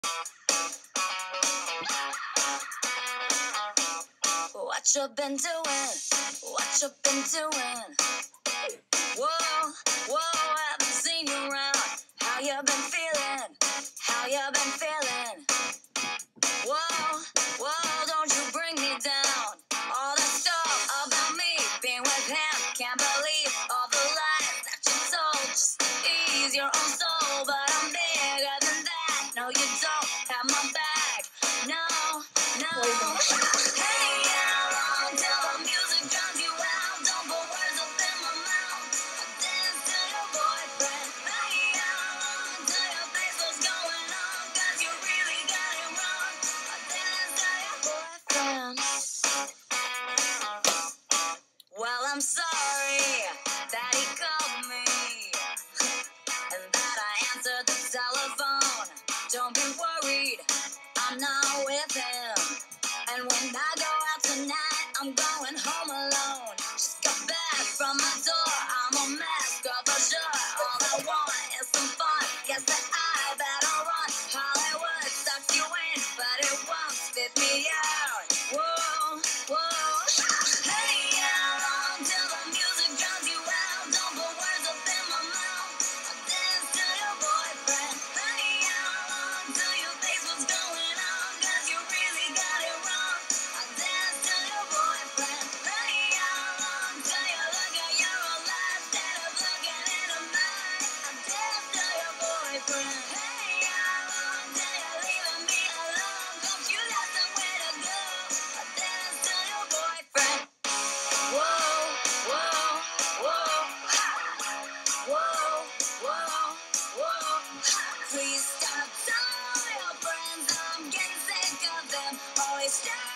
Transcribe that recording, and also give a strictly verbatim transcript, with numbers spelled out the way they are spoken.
What you been doing? What you been doing? Whoa, whoa, haven't seen you around. How you been feeling? How you been feeling? Whoa, whoa, don't you bring me down. All that stuff about me being with him. Can't believe all the lies that you told. Just to ease your own soul, but I'm bigger than that. No, you don't have my back. No, no. Hey, how long till the music drowns you out? Don't put words up in my mouth. I dance to your boyfriend. Hey, how long till your face what's going on? 'Cause you really got it wrong. I dance to your boyfriend. Well, I'm sorry that he called me and that I answered the telephone. Don't be worried, I'm not with him. And when I go out tonight, I'm going home alone. Just got back from my tour, I'm a mess, girl, for sure. All I want is some fun. Guess that I better run. Hollywood sucks you in, but it won't spit me out. Whoa, whoa. Hey, how long till the music drowns you out? Don't put words up in my mouth. I dance to your boyfriend. Hey, how long till you face what's going on? 'Cause you really got it wrong. I dance to your boyfriend. Hey, how long till you look at your own life instead of looking into mine? I dance to your boyfriend. Hey, how long till you leaving me alone? Don't you got somewhere to go? I dance to your boyfriend. Whoa, whoa, whoa, ha. Whoa, whoa, whoa, ha. Please stop telling all your friends I'm getting sick of them. Always stay